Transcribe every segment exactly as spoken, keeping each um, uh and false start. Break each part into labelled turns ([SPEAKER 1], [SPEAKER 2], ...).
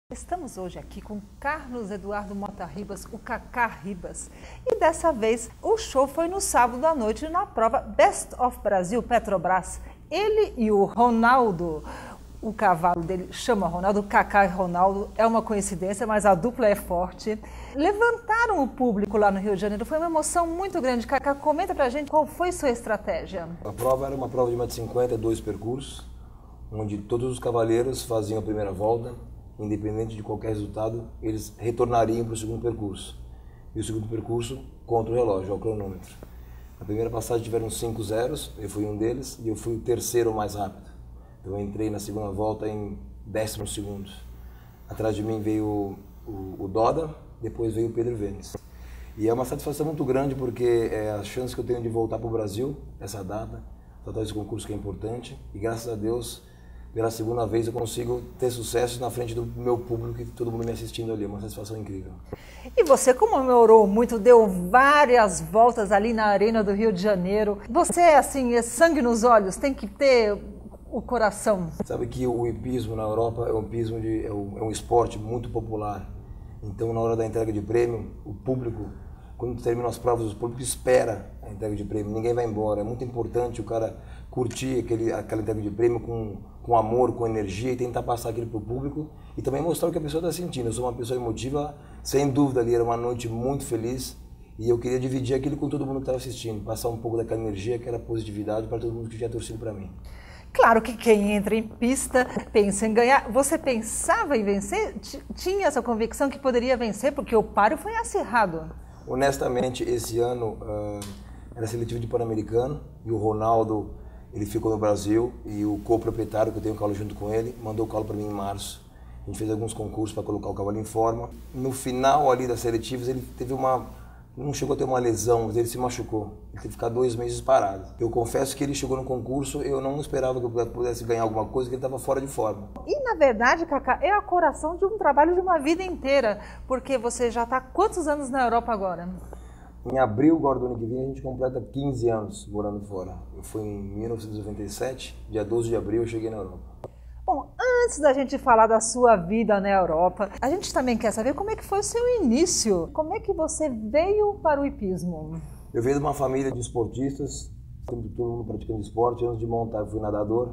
[SPEAKER 1] Estamos hoje aqui com Carlos Eduardo Mota Ribas, o Cacá Ribas. E dessa vez o show foi no sábado à noite na prova Best of Brasil Petrobras. Ele e o Ronaldo, o cavalo dele chama Ronaldo, Cacá e Ronaldo, é uma coincidência, mas a dupla é forte. Levantaram o público lá no Rio de Janeiro, foi uma emoção muito grande. Cacá, comenta pra gente qual foi sua estratégia.
[SPEAKER 2] A prova era uma prova de um metro e cinquenta, dois percursos, onde todos os cavaleiros faziam a primeira volta. Independente de qualquer resultado, eles retornariam para o segundo percurso. E o segundo percurso contra o relógio, ao cronômetro. Na primeira passagem tiveram cinco zeros, eu fui um deles, e eu fui o terceiro mais rápido. Então eu entrei na segunda volta em décimos segundos. Atrás de mim veio o, o, o Doda, depois veio o Pedro Vênis. E é uma satisfação muito grande porque é a chance que eu tenho de voltar para o Brasil, essa data, tratar esse concurso que é importante, e graças a Deus, pela segunda vez eu consigo ter sucesso na frente do meu público e todo mundo me assistindo ali, é uma satisfação incrível.
[SPEAKER 1] E você comemorou muito, deu várias voltas ali na Arena do Rio de Janeiro. Você, assim, é sangue nos olhos, tem que ter o coração.
[SPEAKER 2] Sabe que o hipismo na Europa é um, hipismo de, é um, é um esporte muito popular. Então, na hora da entrega de prêmio, o público, quando termina as provas, o público espera a entrega de prêmio, ninguém vai embora. É muito importante o cara curtir aquele, aquela entrega de prêmio com, com amor, com energia e tentar passar aquilo para o público e também mostrar o que a pessoa está sentindo. Eu sou uma pessoa emotiva, sem dúvida ali, era uma noite muito feliz e eu queria dividir aquilo com todo mundo que estava assistindo, passar um pouco daquela energia, aquela positividade para todo mundo que tinha torcido para mim.
[SPEAKER 1] Claro que quem entra em pista pensa em ganhar. Você pensava em vencer? Tinha essa convicção que poderia vencer porque o páreo foi acirrado?
[SPEAKER 2] Honestamente, esse ano uh, era seletivo de Pan-Americano e o Ronaldo, ele ficou no Brasil e o co-proprietário, que eu tenho o cavalo junto com ele, mandou o cavalo para mim em março. A gente fez alguns concursos para colocar o cavalo em forma. No final ali das seletivas, ele teve uma... não chegou a ter uma lesão, mas ele se machucou. Ele teve que ficar dois meses parado. Eu confesso que ele chegou no concurso, eu não esperava que eu pudesse ganhar alguma coisa, porque ele estava fora de forma.
[SPEAKER 1] E na verdade, Cacá, é a coração de um trabalho de uma vida inteira, porque você já está quantos anos na Europa agora?
[SPEAKER 2] Em abril agora do ano que vem a gente completa quinze anos morando fora. Eu fui em mil novecentos e noventa e sete, dia doze de abril eu cheguei na Europa.
[SPEAKER 1] Bom, antes da gente falar da sua vida na Europa, a gente também quer saber como é que foi o seu início. Como é que você veio para o hipismo?
[SPEAKER 2] Eu venho de uma família de esportistas, sempre todo mundo praticando esporte. Antes de montar eu fui nadador.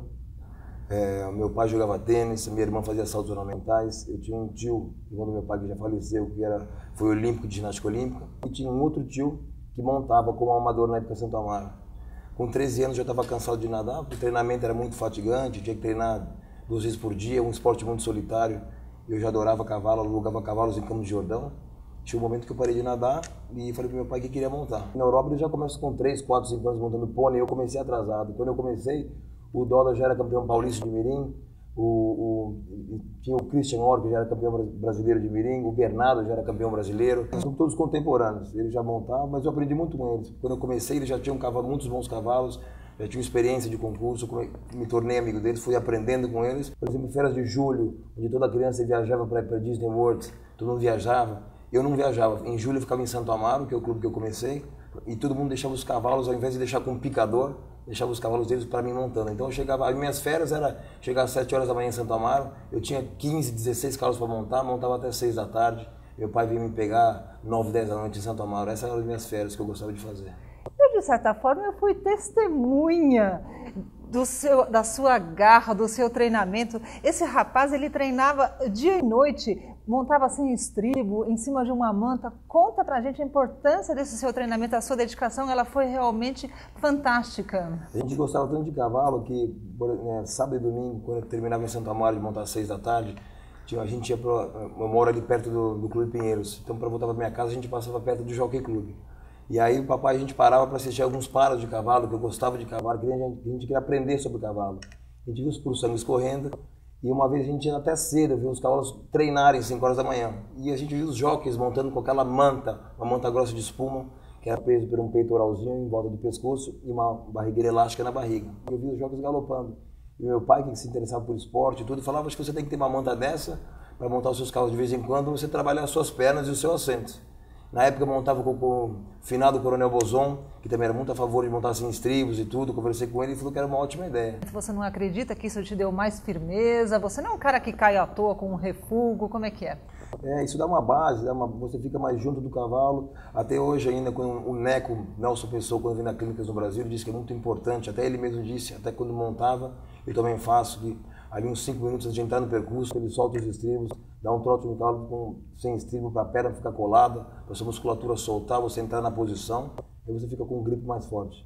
[SPEAKER 2] É, meu pai jogava tênis, minha irmã fazia saltos ornamentais. Eu tinha um tio, irmão do meu pai que já faleceu, que era, foi olímpico de ginástica olímpica. E tinha um outro tio que montava como amador na época em Santo Amaro. Com treze anos eu já estava cansado de nadar, porque o treinamento era muito fatigante, tinha que treinar duas vezes por dia, um esporte muito solitário. Eu já adorava cavalo, alugava cavalos em Campos de Jordão. Tinha um momento que eu parei de nadar e falei para meu pai que queria montar. Na Europa ele já começa com três, quatro, cinco anos montando pônei, eu comecei atrasado. Quando eu comecei, o Doda já era campeão paulista de mirim, o, o, tinha o Christian Orr, que já era campeão brasileiro de mirim, o Bernardo já era campeão brasileiro. São todos contemporâneos, eles já montavam, mas eu aprendi muito com eles. Quando eu comecei, eles já tinham cavalo, muitos bons cavalos, já tinham experiência de concurso, me tornei amigo deles, fui aprendendo com eles. Por exemplo, férias de julho, onde toda criança viajava para Disney World, todo mundo viajava. Eu não viajava, em julho eu ficava em Santo Amaro, que é o clube que eu comecei, e todo mundo deixava os cavalos, ao invés de deixar com um picador, deixava os cavalos deles para mim montando. Então eu chegava, as minhas férias era chegar às sete horas da manhã em Santo Amaro, eu tinha quinze, dezesseis cavalos para montar, montava até seis da tarde, meu pai vinha me pegar nove, dez da noite em Santo Amaro. Essas eram as minhas férias que eu gostava de fazer.
[SPEAKER 1] Eu, de certa forma, eu fui testemunha do seu, da sua garra, do seu treinamento. Esse rapaz, ele treinava dia e noite, montava assim estribo, em cima de uma manta. Conta pra gente a importância desse seu treinamento, a sua dedicação, ela foi realmente fantástica.
[SPEAKER 2] A gente gostava tanto de cavalo que, né, sábado e domingo, quando eu terminava em Santo Amaro de montar às seis da tarde, tinha, a gente ia para, eu moro ali perto do, do Clube Pinheiros, então para voltar para minha casa a gente passava perto do Jockey Club. E aí o papai, a gente parava para assistir alguns paros de cavalo, que eu gostava de cavalo, que a gente, a gente queria aprender sobre cavalo. A gente viu os puros sangue escorrendo, e uma vez a gente ia até cedo, viu os cavalos treinarem às cinco horas da manhã. E a gente viu os jockeys montando com aquela manta, uma manta grossa de espuma, que era preso por um peitoralzinho em volta do pescoço e uma barrigueira elástica na barriga. Eu vi os jockeys galopando. E meu pai, que se interessava por esporte e tudo, falava, acho que você tem que ter uma manta dessa para montar os seus cavalos de vez em quando, você trabalhar as suas pernas e o seu assento. Na época eu montava com, com o finado Coronel Bozon, que também era muito a favor de montar assim estribos e tudo. Conversei com ele e falou que era uma ótima ideia.
[SPEAKER 1] Você não acredita que isso te deu mais firmeza? Você não é um cara que cai à toa com um refúgio, como é que é?
[SPEAKER 2] É, isso dá uma base, dá uma, você fica mais junto do cavalo. Até hoje ainda, quando o Neco, Nelson Pessoa, quando vem na Clínicas no Brasil, ele disse que é muito importante, até ele mesmo disse, até quando montava, eu também faço, que ali uns cinco minutos antes de entrar no percurso, ele solta os estribos, dá um trote no cavalo com, sem estribo para a perna ficar colada, para sua musculatura soltar, você entrar na posição, e você fica com um grip mais forte.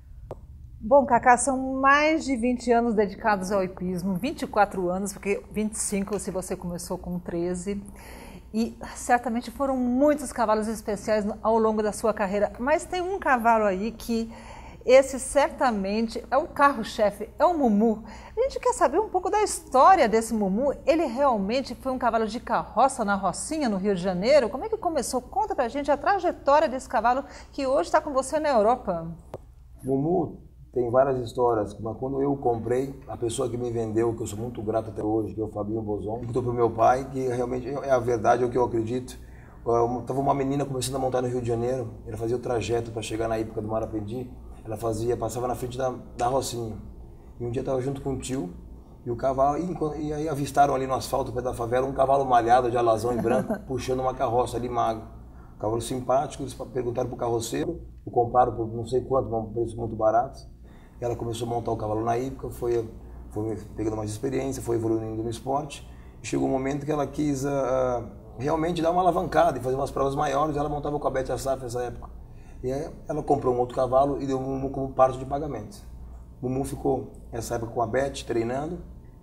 [SPEAKER 1] Bom, Cacá, são mais de vinte anos dedicados ao hipismo, vinte e quatro anos, porque vinte e cinco se você começou com treze. E certamente foram muitos cavalos especiais ao longo da sua carreira. Mas tem um cavalo aí que esse certamente é o carro-chefe, é o Mumu. A gente quer saber um pouco da história desse Mumu. Ele realmente foi um cavalo de carroça na Rocinha, no Rio de Janeiro? Como é que começou? Conta pra gente a trajetória desse cavalo que hoje está com você na Europa.
[SPEAKER 2] Mumu tem várias histórias, mas quando eu comprei, a pessoa que me vendeu, que eu sou muito grato até hoje, que é o Fabinho Bozon, contou pro meu pai, que realmente é a verdade, é o que eu acredito. Estava uma menina começando a montar no Rio de Janeiro, ela fazia o trajeto para chegar na época do Marapendi, ela fazia, passava na frente da, da Rocinha. E um dia estava junto com o tio, e o cavalo, e, e aí avistaram ali no asfalto, perto da favela, um cavalo malhado de alazão e branco, puxando uma carroça ali magro. Cavalo simpático, eles perguntaram pro carroceiro, o compraram por não sei quanto, mas um preço muito barato. Ela começou a montar o cavalo na época, foi, foi pegando mais experiência, foi evoluindo no esporte. E chegou um momento que ela quis uh, realmente dar uma alavancada e fazer umas provas maiores. Ela montava com a Bete Assaf nessa época. E aí ela comprou um outro cavalo e deu o Mumu como parte de pagamento. O Mumu ficou nessa época com a Bete, treinando.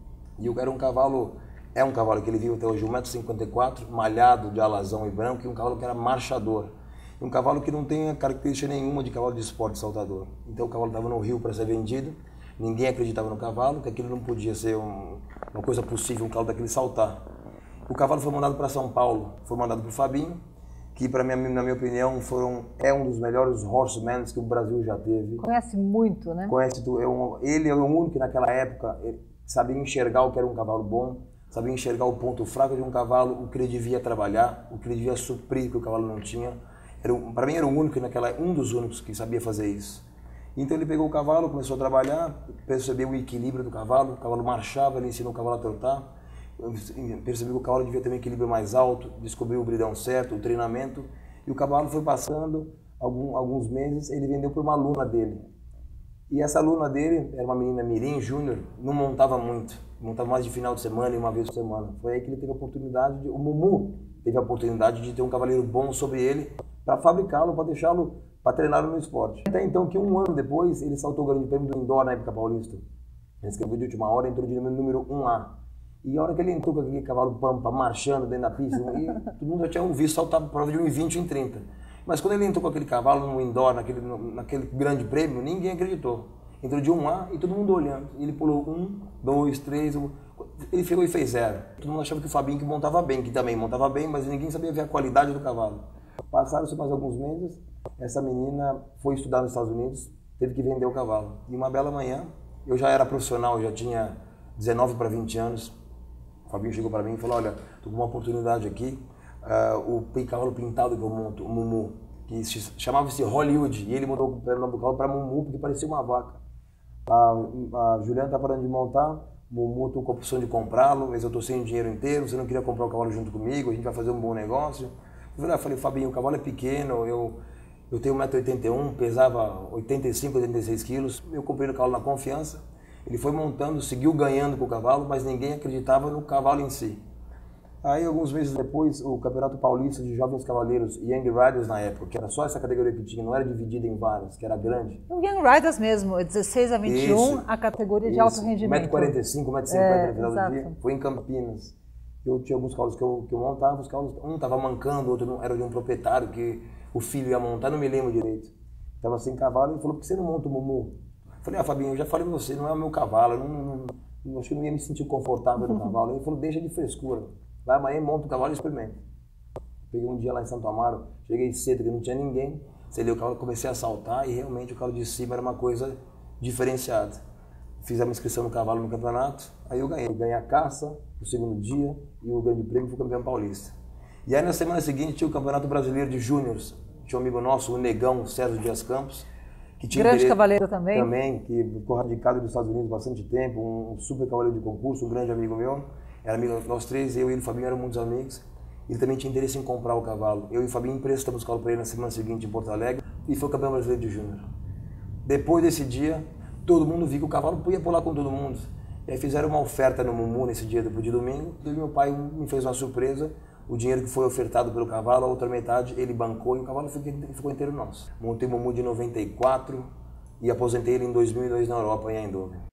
[SPEAKER 2] E eu era um cavalo, é um cavalo que ele viu até hoje, um metro e cinquenta e quatro, malhado de alazão e branco, e um cavalo que era marchador. Um cavalo que não tem característica nenhuma de cavalo de esporte saltador. Então o cavalo estava no rio para ser vendido, ninguém acreditava no cavalo, que aquilo não podia ser um, uma coisa possível, um cavalo daquele saltar. O cavalo foi mandado para São Paulo, foi mandado para o Fabinho, que para mim, na minha opinião, foram, é um dos melhores horsemen que o Brasil já teve.
[SPEAKER 1] Conhece muito, né?
[SPEAKER 2] Conhece, é um, ele é o único que naquela época sabia enxergar o que era um cavalo bom, sabia enxergar o ponto fraco de um cavalo, o que ele devia trabalhar, o que ele devia suprir que o cavalo não tinha. Para mim era o único naquela, um dos únicos que sabia fazer isso. Então ele pegou o cavalo, começou a trabalhar, percebeu o equilíbrio do cavalo, o cavalo marchava, ele ensinou o cavalo a trotar, percebeu que o cavalo devia ter um equilíbrio mais alto, descobriu o bridão certo, o treinamento, e o cavalo foi passando algum, alguns meses, ele vendeu para uma aluna dele. E essa aluna dele, era uma menina mirim, júnior, não montava muito, montava mais de final de semana e uma vez por semana. Foi aí que ele teve a oportunidade, de, o Mumu teve a oportunidade de ter um cavaleiro bom sobre ele, para fabricá-lo, para deixá-lo, para treiná-lo no esporte. Até então que um ano depois ele saltou o grande prêmio do indoor na época paulista. Ele escreveu de última hora, entrou de número um A. E a hora que ele entrou com aquele cavalo pampa, marchando dentro da pista, e todo mundo já tinha visto saltar prova de um e vinte, um e trinta. Mas quando ele entrou com aquele cavalo no indoor, naquele, naquele grande prêmio, ninguém acreditou. Entrou de um A e todo mundo olhando. E ele pulou um, dois, três, ele chegou e fez zero. Todo mundo achava que o Fabinho que montava bem, que também montava bem, mas ninguém sabia ver a qualidade do cavalo. Passaram-se mais alguns meses, essa menina foi estudar nos Estados Unidos, teve que vender o cavalo. E uma bela manhã, eu já era profissional, já tinha dezenove para vinte anos, o Fabinho chegou para mim e falou, olha, estou com uma oportunidade aqui, uh, o cavalo pintado que eu monto, o Mumu, que chamava-se Hollywood, e ele mudou o nome do cavalo para Mumu, porque parecia uma vaca. A, a Juliana está parando de montar, Mumu, estou com a opção de comprá-lo, mas eu estou sem o dinheiro inteiro, você não queria comprar o cavalo junto comigo, a gente vai fazer um bom negócio. Eu falei, Fabinho, o cavalo é pequeno, eu, eu tenho um metro e oitenta e um, pesava oitenta e cinco, oitenta e seis quilos. Eu comprei o cavalo na confiança, ele foi montando, seguiu ganhando com o cavalo, mas ninguém acreditava no cavalo em si. Aí, alguns meses depois, o Campeonato Paulista de Jovens Cavaleiros, Young Riders na época, que era só essa categoria que tinha, não era dividida em várias, que era grande.
[SPEAKER 1] O Young Riders mesmo, dezesseis a vinte e um, isso, a categoria de isso, alto rendimento.
[SPEAKER 2] um metro e quarenta e cinco, um metro e cinquenta
[SPEAKER 1] é,
[SPEAKER 2] no final
[SPEAKER 1] exato.
[SPEAKER 2] do dia, foi em Campinas. Eu tinha alguns cavalos que eu, que eu montava, os cavalos, um estava mancando, o outro não, era de um proprietário que o filho ia montar, não me lembro direito. Estava sem cavalo, ele falou, por que você não monta o Mumu? Eu falei, ah, Fabinho, eu já falei pra você, não é o meu cavalo, eu não, não, acho que eu não ia me sentir confortável no cavalo. Ele falou, deixa de frescura, vai amanhã, monta o cavalo e experimenta. Peguei um dia lá em Santo Amaro, cheguei cedo, que não tinha ninguém, selei o cavalo, comecei a saltar e realmente o cavalo de cima era uma coisa diferenciada. Fiz a minha inscrição no cavalo no campeonato, aí eu ganhei. Eu ganhei a caça, o segundo dia, e o grande prêmio fui campeão paulista. E aí na semana seguinte tinha o Campeonato Brasileiro de Júniors. Tinha um amigo nosso, o Negão, Sérgio Dias Campos, que tinha
[SPEAKER 1] grande
[SPEAKER 2] interesse,
[SPEAKER 1] cavaleiro também.
[SPEAKER 2] Também, que ficou radicado nos Estados Unidos há bastante tempo, um super cavaleiro de concurso, um grande amigo meu. Era amigo, nós três, eu e ele e o Fabinho eram muitos amigos. Ele também tinha interesse em comprar o cavalo. Eu e o Fabinho emprestamos o cavalo para ele na semana seguinte em Porto Alegre e foi o campeão brasileiro de Júnior. Depois desse dia, todo mundo viu que o cavalo podia pular com todo mundo. E aí fizeram uma oferta no Mumu nesse dia, depois de domingo, e meu pai me fez uma surpresa. O dinheiro que foi ofertado pelo cavalo, a outra metade ele bancou e o cavalo ficou inteiro nosso. Montei o Mumu de noventa e quatro e aposentei ele em dois mil e dois na Europa, em Eindhoven.